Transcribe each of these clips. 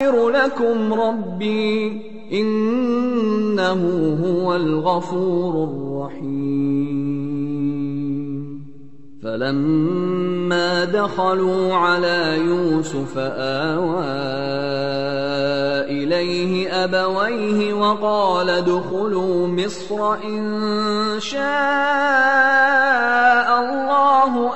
يغفر لكم ربي إنه هو الغفور الرحيم. فلما دخلوا على يوسف آوى إليه أبويه وقال ادخلوا مصر إن شاء الله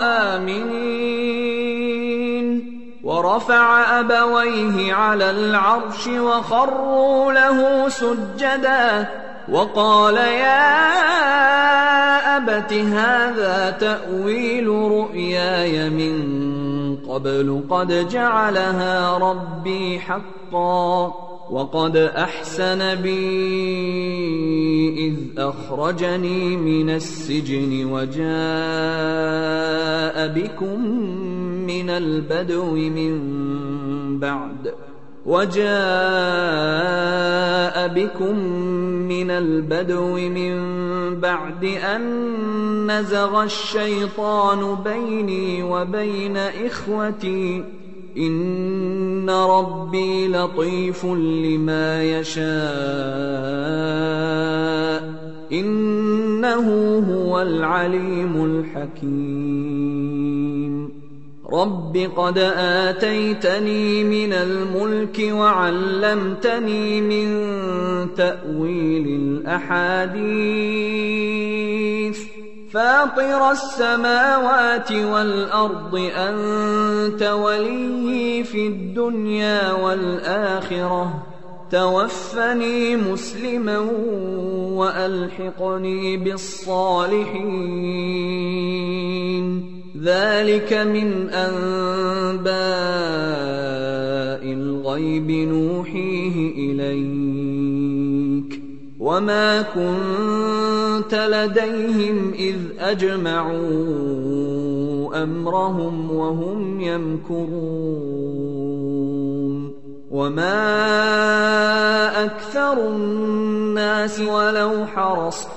آمنين. ورفع أبويه على العرش وخروا له سجدا وقال يا أبت هذا تأويل رؤياي من قبل قد جعلها ربي حقا وقد أحسن بي إذ أخرجني من السجن وجاء بكم من البدو من بعد أن نزغ الشيطان بيني وبين إخوتي إن ربي لطيف لما يشاء إنه هو العليم الحكيم. رب قد آتيتني من الملك وعلمتني من تأويل الأحاديث فاطر السماوات والأرض أنت ولي في الدنيا والآخرة توفني مسلما وألحقني بالصالحين. ذلك من أنباء الغيب نوحيه إليك وما كنت لديهم إذ أجمعوا أمرهم وهم يمكرون. وما أكثر الناس ولو حرصت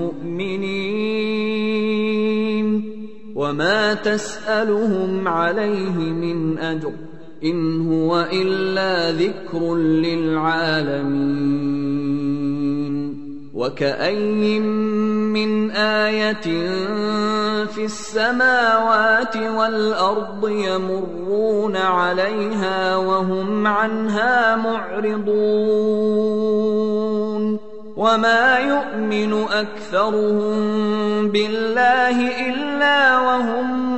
بمؤمنين وما تسألهم عليه من أجر إن هو إلا ذكر للعالمين. وكأي من آية في السماوات والأرض يمرون عليها وهم عنها معرضون وما يؤمن أكثرهم بالله إلا وهم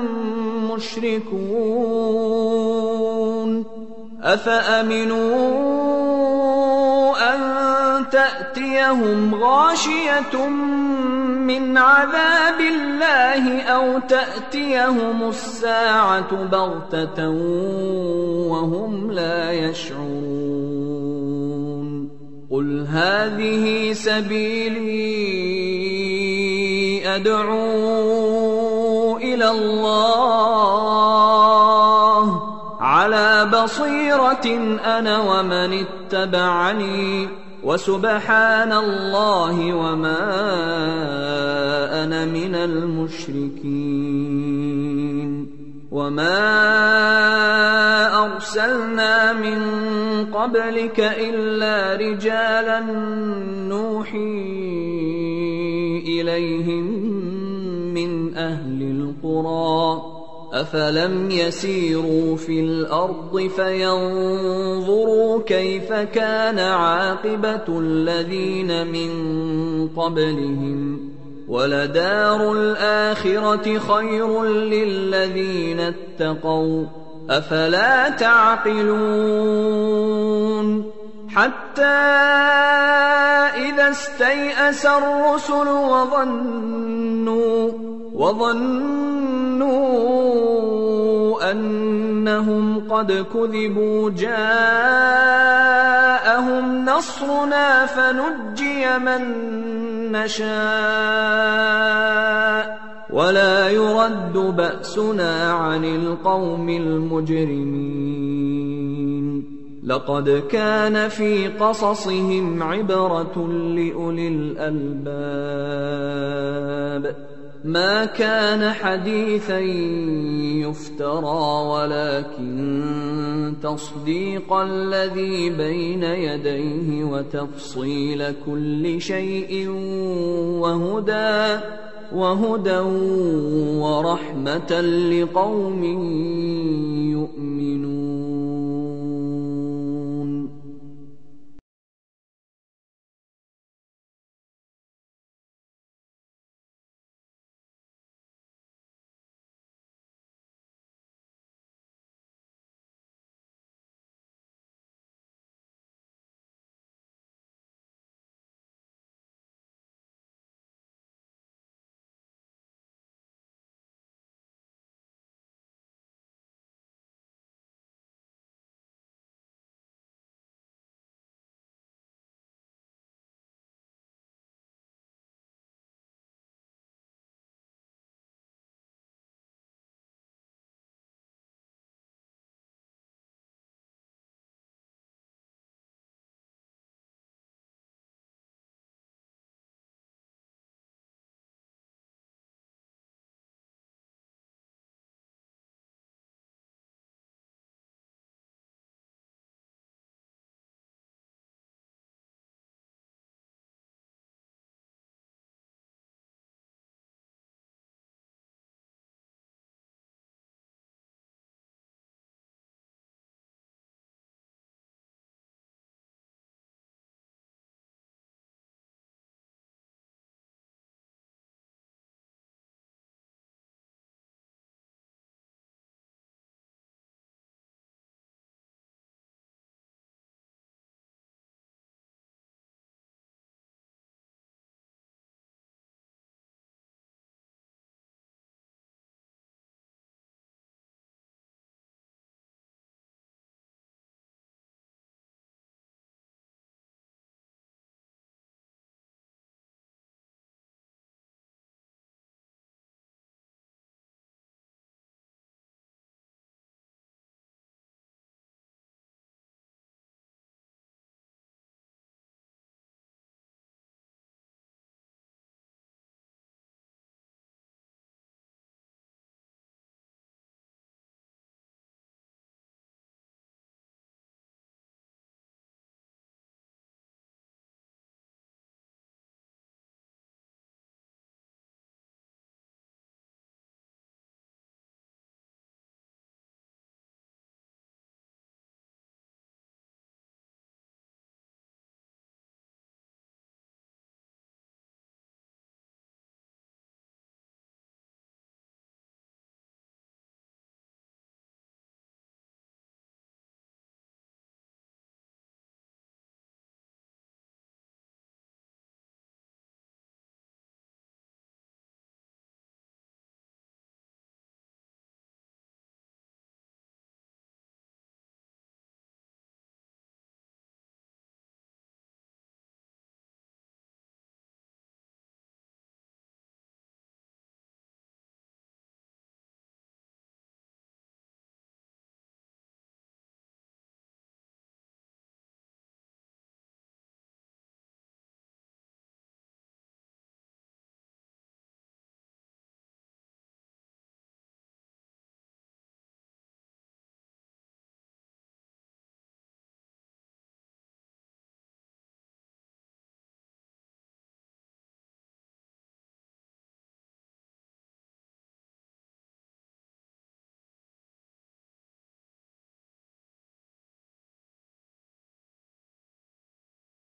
مشركون. أفأمنوا أن تأتيهم غاشية من عذاب الله أو تأتيهم الساعة بغتة وهم لا يشعرون. قل هذه سبيلي أدعو إلى الله على بصيرة أنا ومن اتبعني وسبحان الله وما أنا من المشركين. وما أرسلنا من قبلك إلا رجالا نوحي إليهم من أهل القرى أفلم يسيروا في الأرض فينظروا كيف كان عاقبة الذين من قبلهم ولدار الآخرة خير للذين اتقوا أفلا تعقلون. حتى إذا استيأس الرسل وظنوا أنهم قد كذبوا جاءهم نصرنا فنجي من نشاء ولا يرد بأسنا عن القوم المجرمين. لقد كان في قصصهم عبرة لأولي الألباب ما كان حديثا يفترى ولكن تصديق الذي بين يديه وتفصيل كل شيء وهدى ورحمة لقوم يؤمنون.